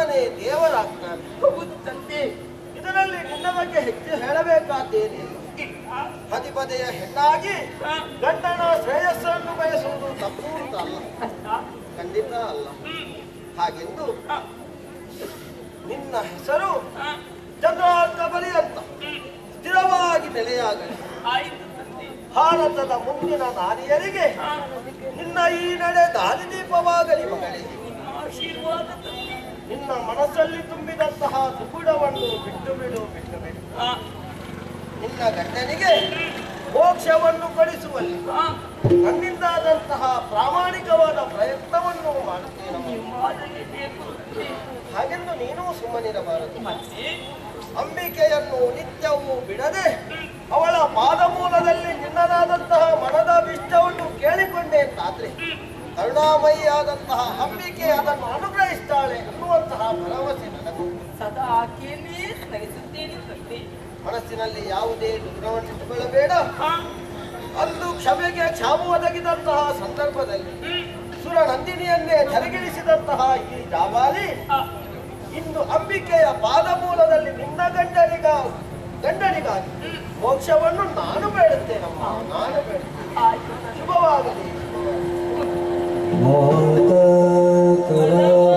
ಕೃಷ್ಣನೇ ದೇವರಾಗ್ತಾನೆ. ಇದರಲ್ಲಿ ನಿನ್ನ ಬಗ್ಗೆ ಹೆಚ್ಚು ಹೇಳಬೇಕಾದ್ದೇನೆ. ಪದಿಪದೆಯ ಹೆಣ್ಣಾಗಿ ಗಂಡನ ಶ್ರೇಯಸ್ಸನ್ನು ಬಯಸುವುದು ತಪ್ಪು ಅಂತ ಅಲ್ಲ, ಖಂಡಿತ ಅಲ್ಲ. ಹಾಗೆಂದು ನಿನ್ನ ಹೆಸರು ಚಂದ್ರಾರ್ಕಬಲಿ ಅಂತ ಸ್ಥಿರವಾಗಿ ನೆಲೆಯಾಗಲಿ. ಭಾರತದ ಮುಂದಿನ ನಾರಿಯರಿಗೆ ನಿನ್ನ ಈ ನಡೆ ದಾರಿದೀಪವಾಗಲಿ ಮಗಳೇ. ನಿನ್ನ ಮನಸ್ಸಲ್ಲಿ ತುಂಬಿದಂತಹ ದುಗುಡವನ್ನು ಬಿಟ್ಟು ಬಿಡು. ನಿನ್ನ ಗಂಡನಿಗೆ ಮೋಕ್ಷವನ್ನು ಕೊಡಿಸುವಲ್ಲಿ ನನ್ನಿಂದಾದಂತಹ ಪ್ರಾಮಾಣಿಕವಾದ ಪ್ರಯತ್ನವನ್ನು ಮಾಡುತ್ತೇನೆ. ಹಾಗೆಂದು ನೀನೂ ಸುಮ್ಮನಿರಬಾರದು. ಅಂಬಿಕೆಯನ್ನು ನಿತ್ಯವೂ ಬಿಡದೆ ಅವಳ ಪಾದಮೂಲದಲ್ಲಿ ನಿನ್ನದಾದಂತಹ ಮನದ ಇಷ್ಟವನ್ನು ಕೇಳಿಕೊಂಡೆ ಅಂತಾದ್ರೆ ಕರುಣಾಮಯಿಯಾದಂತಹ ಅಂಬಿಕೆ ಅದನ್ನು ಅನುಗ್ರಹಿಸ್ತಾಳೆ ಅನ್ನುವಂತಹ ಭರವಸೆ ನನಗೂ. ಸದಾ ಆಕೆಯನ್ನೇ ಸ್ಮರಿಸುತ್ತೇನೆ. ಮನಸ್ಸಿನಲ್ಲಿ ಯಾವುದೇ ದುಃಖವನ್ನಿಟ್ಟುಕೊಳ್ಳಬೇಡ. ಅಂದು ಕ್ಷಮೆಗೆ ಕ್ಷಾಮ ಒದಗಿದಂತಹ ಸಂದರ್ಭದಲ್ಲಿ ಸುರ ನಂದಿನಿಯನ್ನೇ ಧರೆಗಿಳಿಸಿದಂತಹ ಈ ಜಾಬಾಲಿ ಇಂದು ಅಂಬಿಕೆಯ ಪಾದಮೂಲದಲ್ಲಿ ನಿನ್ನ ಗಂಡನಿಗಾಗಿ ಮೋಕ್ಷವನ್ನು ನಾನು ಬೇಡುತ್ತೇನಮ್ಮ, ನಾನು ಬೇಡುತ್ತೇನೆ. ಶುಭವಾಗಲಿ.